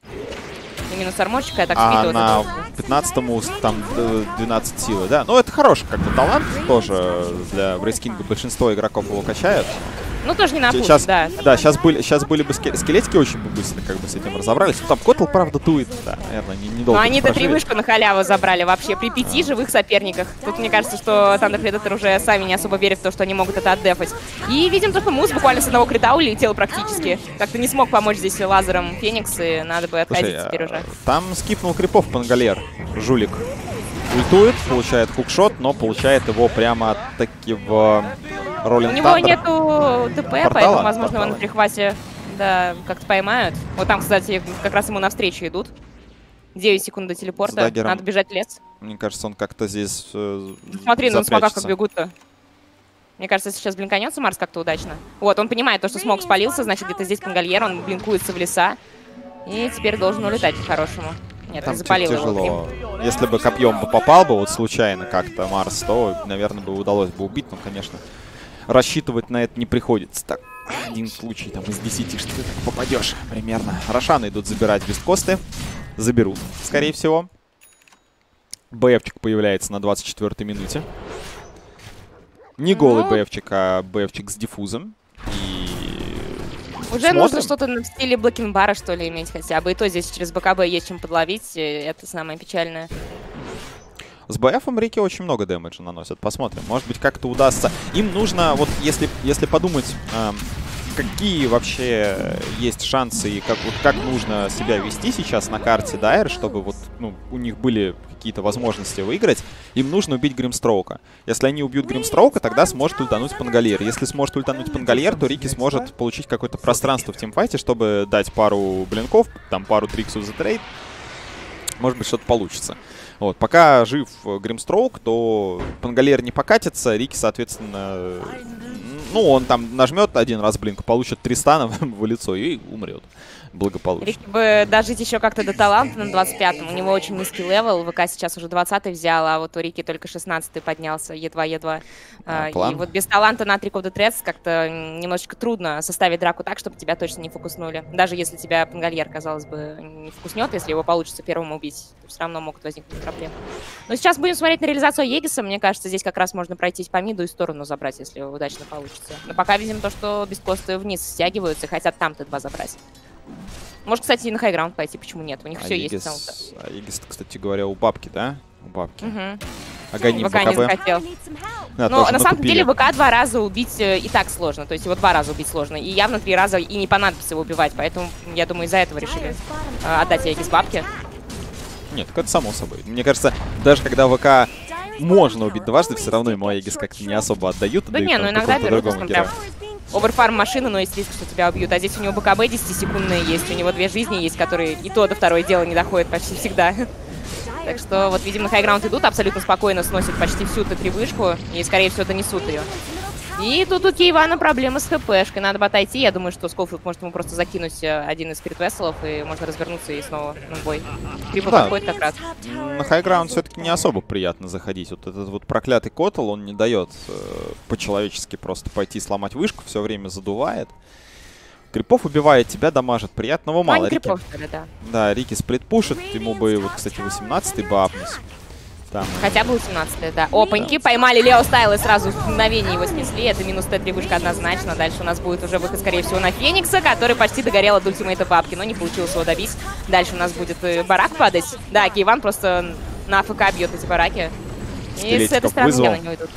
И минус арморчика, я так впитываю. На 15-му там 12 силы, да. Ну, это хороший как бы талант тоже для врейскинга. Большинство игроков его качают. Ну, тоже не на путь, да. Да, сейчас были бы скелетики очень бы быстро как бы с этим разобрались. Ну, там Котл, правда, дует, да, наверное, недолго. Но они-то 3 вышку на халяву забрали вообще при 5 живых соперниках. Тут, мне кажется, что Thunder Predator уже сами не особо верят в то, что они могут это отдефать. И видим то, что Мус буквально с одного крита улетел практически. Как-то не смог помочь здесь лазером Феникс, и надо бы отходить теперь уже. Там скипнул крипов Пангальер, жулик. Ультует, получает хукшот, но получает его прямо-таки в Роллинг Thunder. У него нету ТП, поэтому, возможно, его на прихвате, да, как-то поймают. Вот там, кстати, как раз ему навстречу идут. 9 секунд до телепорта. Даггером. Надо бежать в лес. Мне кажется, он как-то здесь Смотри, на смогах как запрячется. бегут-то. Мне кажется, сейчас блинканется Марс как-то удачно. Вот, он понимает то, что смог спалился, значит, где-то здесь Пангольер, он блинкуется в леса. И теперь должен улетать по-хорошему. Нет, Там он запалил его. тяжело. Если бы копьем бы попал бы вот случайно как-то Марс, то, наверное, бы удалось бы убить. Но, конечно, рассчитывать на это не приходится. Так, один случай там из 10, что ты так попадешь примерно. Рошаны идут забирать бесткосты. Заберут, скорее всего. БФчик появляется на 24-й минуте. Не голый БФчик, а БФчик с диффузом. И уже смотрим. нужно что-то в стиле Блэкенбара, что ли, иметь хотя бы. И то здесь через БКБ есть чем подловить. Это самое печальное. С БФом Рики очень много дэмэджа наносят. Посмотрим. Может быть, как-то удастся. Им нужно, вот если подумать, какие вообще есть шансы и как нужно себя вести сейчас на карте Дайр, чтобы вот, ну, у них были какие-то возможности выиграть, им нужно убить Гримстроука. Если они убьют Гримстроука, тогда сможет ультануть Пангольер. Если сможет ультануть Пангольер, то Рики сможет получить какое-то пространство в тимфайте, чтобы дать пару блинков, там пару триксов за трейд. Может быть, что-то получится. Вот, пока жив Гримстроук, то Пангольер не покатится, Рики, соответственно, ну, он там нажмет один раз блинк, получит 3 стана в лицо и умрет благополучно. Рики бы дожить еще как-то до таланта на 25-м. У него очень низкий левел. ВК сейчас уже 20-й взял, а вот у Рики только 16-й поднялся, едва-едва. И вот без таланта на Trick of the Threads как-то немножечко трудно составить драку так, чтобы тебя точно не фокуснули. Даже если тебя Пангольер, казалось бы, не фокуснет, если его получится первым убить, то все равно могут возникнуть проблемы. Но сейчас будем смотреть на реализацию Егиса. Мне кажется, здесь как раз можно пройтись по миду и сторону забрать, если удачно получится. Но пока видим то, что бескосты вниз стягиваются и хотят там Т2 забрать. Может, кстати, и на хайграунд пойти, почему нет? У них все есть. А Егис, кстати говоря, у бабки, да? У бабки. Аганим ВК не захотел. Да, но на самом деле ВК 2 раза убить и так сложно. То есть его 2 раза убить сложно. И явно 3 раза и не понадобится его убивать. Поэтому, я думаю, из-за этого решили отдать Егис бабки. Нет, так это само собой. Мне кажется, даже когда ВК можно убить дважды, все равно ему Егис как-то не особо отдают. Да не, ну иногда берут, прям оверфарм машины, но есть риск, что тебя убьют. А здесь у него БКБ 10-секундные есть, у него 2 жизни есть, которые и то до второе дело не доходят почти всегда. Так что вот, видимо, на хайграунд идут, абсолютно спокойно сносят почти всю Т3 вышку и, скорее всего, донесут ее. И тут у Кейвана проблемы с ХПшкой. Надо бы отойти. Я думаю, что Скоуфилд может ему просто закинуть один из Спирит Весселов, и можно развернуться и снова на бой. Крипа подходит как раз. На хайграунд все-таки не особо приятно заходить. Вот этот вот проклятый Котл, он не дает по-человечески просто пойти сломать вышку, все время задувает. Крипов убивает тебя, дамажит. Приятного мало. Крипов, что ли, да. Да, Рики сплит-пушит. Ему бы, вот, кстати, 18-й бы апнуть. Там, хотя бы 18-й, да. О, паньки поймали Лео Стайл и сразу в мгновение его снесли. Это минус Т3 вышка однозначно. Дальше у нас будет уже выход, скорее всего, на Феникса, который почти догорел от ультимейта бабки, но не получилось его добить. Дальше у нас будет барак падать. Да, Кейван просто на АФК бьет эти бараки. И с этой стороны явно не уйдут.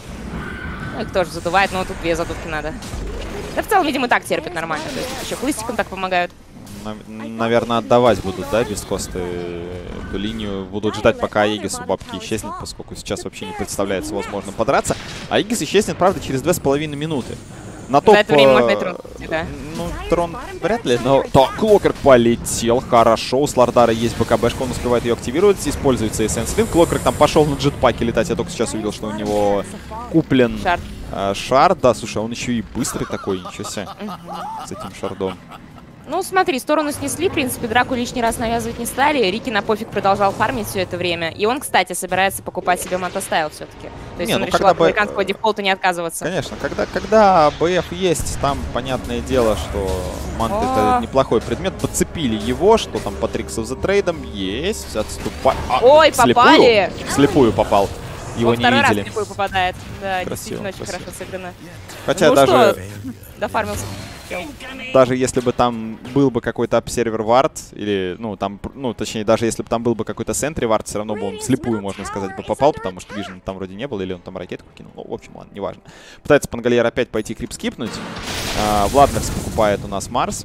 Ну, их тоже задувает, но тут 2 задувки надо. Да в целом, видимо, так терпит нормально. То есть еще хлыстиком так помогают. Наверное, отдавать будут, да, бескосты эту линию. Будут ждать, пока Егис у бабки исчезнет, поскольку сейчас вообще не представляется возможным подраться. А Егис исчезнет, правда, через 2,5 минуты. На топ... За это время можно и трон, да. Ну, трон вряд ли, но... Так, Клокерк полетел, хорошо. У Слардара есть БКБшка, он успевает ее активировать. Используется Эссенс Линк. Клокерк там пошел на джетпаке летать. Я только сейчас увидел, что у него куплен шард. Да, слушай, он еще и быстрый такой, ничего себе, с этим шардом. Ну, смотри, сторону снесли, в принципе, драку лишний раз навязывать не стали. Рики на пофиг продолжал фармить все это время. И он, кстати, собирается покупать себе мотостайл все-таки. То есть он решил от американского дефолта не отказываться. Конечно, когда БФ есть, там понятное дело, что мант это неплохой предмет. Подцепили его, что там по Триксов за трейдом есть. Отступать. Ой, попали! Вслепую попал. Его не видели. Второй раз слепую попадает. Да, красиво, действительно очень хорошо сыграно. Хотя ну даже... Что? Дофармился. Даже если бы там был бы какой-то обсервер вард, или, ну, там, ну, точнее, даже если бы там был бы какой-то сентри вард, все равно бы он вслепую, можно сказать, бы попал, потому что Вижн там вроде не было, или он там ракетку кинул. Ну, в общем, ладно, неважно. Пытается Пангольер опять пойти крип скипнуть. Владнерс покупает у нас Марс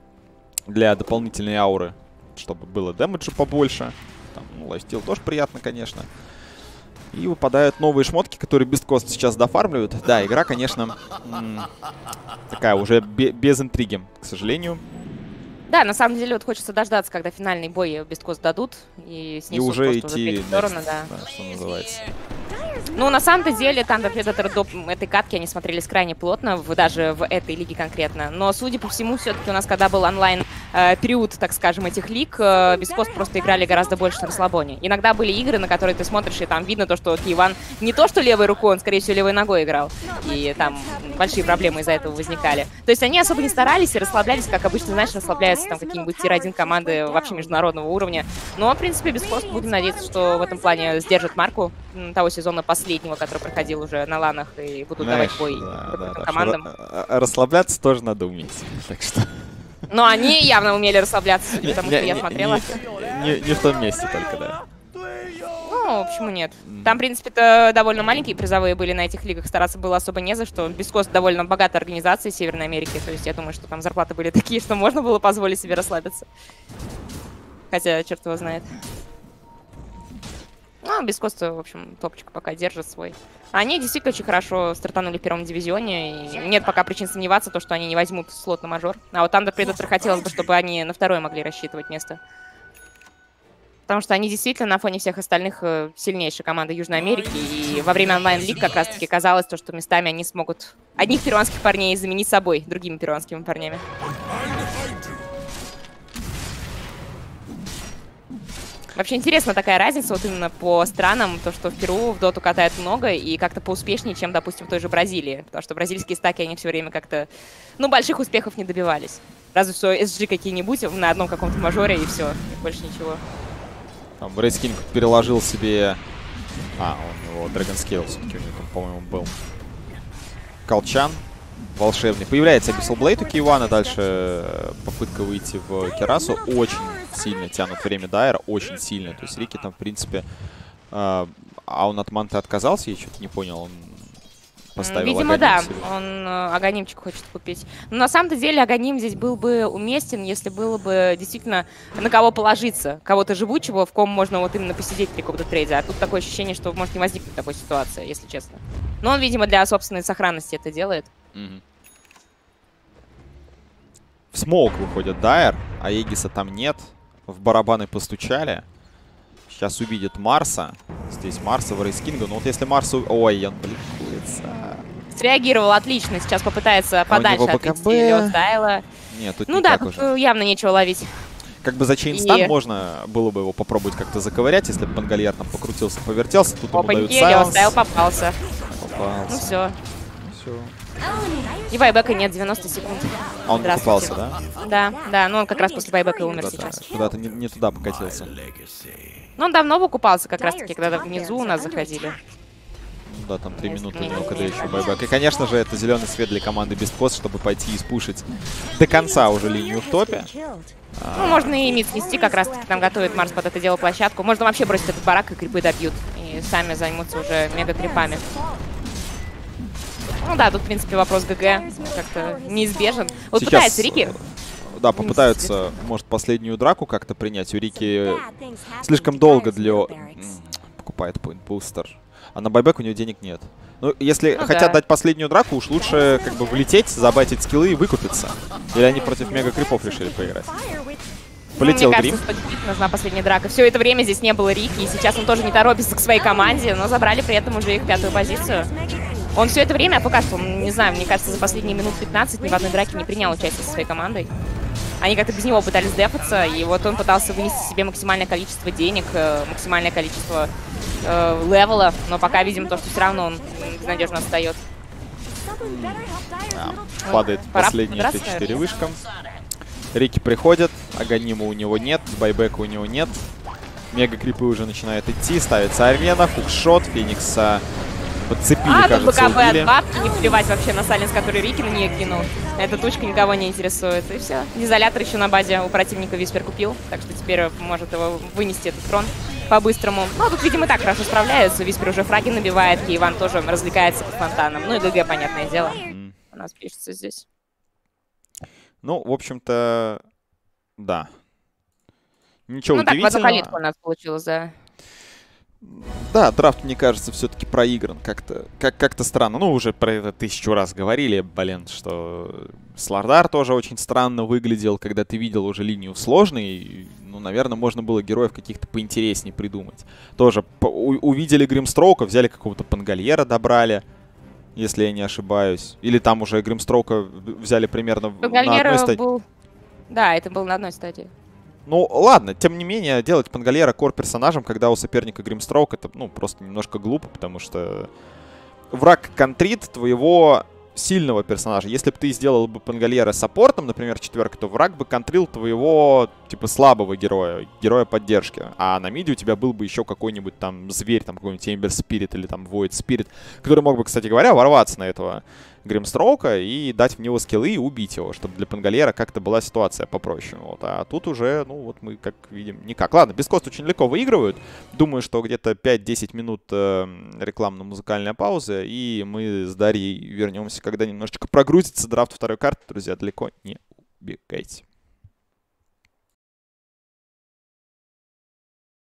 для дополнительной ауры, чтобы было дэмэджа побольше. Там, ну, лайфстил тоже приятно, конечно. И выпадают новые шмотки, которые Бесткост сейчас дофармливают. Да, игра, конечно, такая уже без интриги, к сожалению. Да, на самом деле вот хочется дождаться, когда финальный бой Best Coast дадут и снесут И уже просто в идти третью сторону, да. что называется. Ну, на самом-то деле, Thunder Predator до этой катки они смотрелись крайне плотно, даже в этой лиге конкретно. Но, судя по всему, все-таки у нас, когда был онлайн-период, так скажем, этих лиг, Best Coast просто играли гораздо больше на расслабоне. Иногда были игры, на которые ты смотришь, и там видно то, что Киеван не то, что левой рукой, он, скорее всего, левой ногой играл. И там большие проблемы из-за этого возникали. То есть они особо не старались и расслаблялись, как обычно, знаешь, расслабляются там какие-нибудь тир-1 команды вообще международного уровня. Но, в принципе, Best Coast, будем надеяться, что в этом плане сдержат марку того сезона последнего, который проходил уже на ланах, и будут давать бой командам. Расслабляться тоже надо уметь. Так что... Но они явно умели расслабляться, потому что я смотрела. Не в том месте только, да. Ну, почему нет? Там, в принципе-то, довольно маленькие призовые были на этих лигах, стараться было особо не за что. Best Coast довольно богатая организация Северной Америки, то есть я думаю, что там зарплаты были такие, что можно было позволить себе расслабиться. Хотя, черт его знает. Ну, Best Coast, в общем, топчик пока держит свой. Они действительно очень хорошо стартанули в первом дивизионе. И нет пока причин сомневаться, то, что они не возьмут слот на мажор. А вот Thunder Predator хотелось бы, чтобы они на второе могли рассчитывать место. Потому что они действительно на фоне всех остальных сильнейшие команды Южной Америки. И во время онлайн-лиг как раз-таки казалось, то, что местами они смогут одних перуанских парней заменить собой другими перуанскими парнями. Вообще интересна такая разница вот именно по странам, то, что в Перу в доту катают много и как-то поуспешнее, чем, допустим, в той же Бразилии. Потому что бразильские стаки, они все время как-то, ну, больших успехов не добивались. Разве что SG какие-нибудь на одном каком-то мажоре и все, больше ничего. Там Race King переложил себе... у него Dragon Scale все-таки у него там, по-моему, был. Колчан. Волшебный. Появляется Abyssal Blade у Киевана. Дальше попытка выйти в Керасу. Очень сильно тянут время Дайера. Очень сильно. То есть Рики там, в принципе... а он от манты отказался? Я что-то не понял. Он поставил видимо, Аганим да. себе. Он аганимчик хочет купить. Но на самом-то деле аганим здесь был бы уместен, если было бы действительно на кого положиться. Кого-то живучего, в ком можно вот именно посидеть при каком-то трейде. А тут такое ощущение, что может не возникнуть такой ситуации, если честно. Но он, видимо, для собственной сохранности это делает. В смоук выходит Дайер, а Эгиса там нет. В барабаны постучали. Сейчас увидит Марса. Здесь Марса в Race King. Но вот если Марса... Ой, он бликуется. Среагировал отлично. Сейчас попытается подальше отвести Лёстайла. Нет, тут ну да, тут уже явно нечего ловить. Как бы за чейнстан можно было бы его попробовать как-то заковырять, если бы Пангальяр там покрутился, повертелся. Тут ему дают сайленс. Лёстайл попался. Ну все. И байбека нет, 90 секунд. А он покупался, да? Да, но он как раз после байбека умер сейчас. Куда-то не туда покатился. Ну, он давно выкупался, как раз-таки, когда внизу у нас заходили. Ну да, там 3 минуты у него, когда еще байбек. И, конечно же, это зеленый свет для команды Best Coast, чтобы пойти и спушить до конца уже линию в топе. Ну, можно и мид снести, как раз-таки там готовит Марс под это дело площадку. Можно вообще бросить этот барак, и крипы добьют. И сами займутся уже мега-крипами. Ну да, тут, в принципе, вопрос ГГ как-то неизбежен. Вот сейчас, пытается Рики. Да, попытаются, может, последнюю драку как-то принять. У Рики слишком долго для... Покупает Point Booster. А на байбек у него денег нет. Ну, если хотят дать последнюю драку, уж лучше как бы влететь, забайтить скиллы и выкупиться. Или они против мега-крипов решили поиграть. Полетел Грим. Мне кажется, нужна последняя драка. Все это время здесь не было Рики, и сейчас он тоже не торопится к своей команде, но забрали при этом уже их 5-ю позицию. Он все это время, пока что, не знаю, мне кажется, за последние минут 15 ни в одной драке не принял участие со своей командой. Они как-то без него пытались дефаться, и вот он пытался вынести себе максимальное количество денег, максимальное количество левела, но пока видим то, что все равно он надежно отстает. Падает последние 4 вышка. Рики приходит, Аганима у него нет, байбека у него нет. Мега-крипы уже начинают идти, ставится арена, хукшот, Феникса подцепили, кажется, тут БКБ убили. от бабки, не плевать вообще на сайленс, который Рики на нее кинул. Эта тучка никого не интересует, и все. Изолятор еще на базе у противника Виспер купил, так что теперь может его вынести этот трон по-быстрому. Ну, тут, видимо, так хорошо справляются. Виспер уже фраги набивает, Киеван тоже развлекается по фонтанам. Ну и ГГ, понятное дело, у нас пишется здесь. Ну, в общем-то, да. Ничего удивительного. Так, в одну калитку у нас получилось, да. Да, драфт, мне кажется, все-таки проигран. Как-то странно. Ну, уже про это 1000 раз говорили, блин, что Слардар тоже очень странно выглядел, когда ты видел уже линию сложной. Ну, наверное, можно было героев каких-то поинтереснее придумать. Тоже увидели Гримстроука, взяли какого-то Пангальера, добрали, если я не ошибаюсь. Или там уже Гримстроука взяли примерно на одной стадии. Был... Да, это был на одной стадии. Ну, ладно, тем не менее, делать Пангальера кор-персонажем, когда у соперника Гримстроук, это, ну, просто немножко глупо, потому что враг контрит твоего сильного персонажа. Если бы ты сделал бы Пангальера саппортом, например, 4, то враг бы контрил твоего, типа, слабого героя, героя поддержки. А на миде у тебя был бы еще какой-нибудь там зверь, там какой-нибудь Ember Spirit или там Void Spirit, который мог бы, кстати говоря, ворваться на этого Гримстроука и дать в него скиллы и убить его, чтобы для Пангальера как-то была ситуация попроще. Вот. А тут уже, ну вот мы как видим, никак. Ладно, Бескост очень легко выигрывают. Думаю, что где-то 5-10 минут рекламно-музыкальная пауза, и мы с Дарьей вернемся, когда немножечко прогрузится драфт второй карты. Друзья, далеко не убегайте.